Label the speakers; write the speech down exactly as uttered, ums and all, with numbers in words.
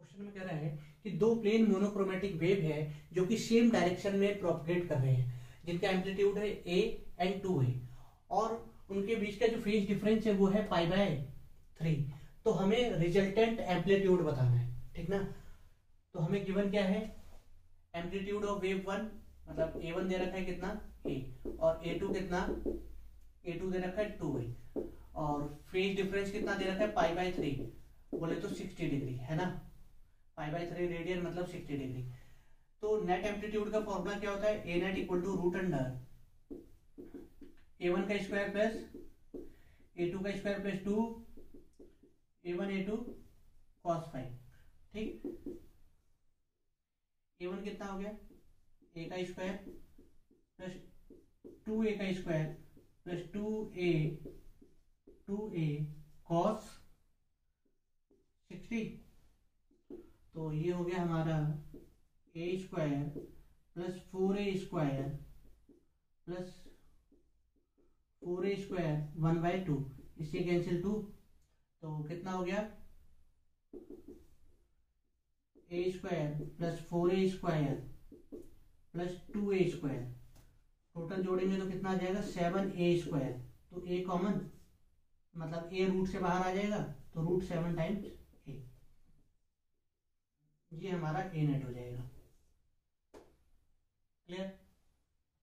Speaker 1: Question में कह रहा है कि दो प्लेन मोनोक्रोमेटिक वेव है जो कि सेम डायरेक्शन में प्रोपगेट कर रहे हैं, जिनका एम्पलीट्यूड है ए एंड टू है, और उनके बीच का जो फेज डिफरेंस है वो है पाई बाय थ्री। तो हमें रिजल्टेंट एम्पलीट्यूड बताना है, ठीक ना। तो हमें गिवन क्या है, एम्पलीट्यूड ऑफ वेव वन, मतलब ए वन दे रखा है कितना ए, और ए टू कितना ए टू दे रखा है टू है, और फेज डिफरेंस कितना दे रखा है पाई बाय थ्री, बोले तो सिक्सटी डिग्री है ना। पाई बाय थ्री रेडियन मतलब सिक्सटी डिग्री। तो नेट एम्पलीट्यूड का फॉर्मूला क्या होता है, A net equal to root under A one का स्क्वायर प्लस ए टू का square plus two A one A two cos five. ठीक, ए वन कितना हो गया, ए का स्क्वायर प्लस टू ए का square plus two A two A cos sixty. तो ये हो गया हमारा A square plus four A square plus four A square one by two, इससे कैंसिल टू, तो कितना हो गया A square plus four A square plus two A square, total जोड़ेंगे तो कितना आ जाएगा सेवन ए स्क्वायर। तो ए कॉमन, मतलब ए रूट से बाहर आ जाएगा, तो रूट सेवन टाइम्स ए, ये हमारा ए नेट हो जाएगा। क्लियर।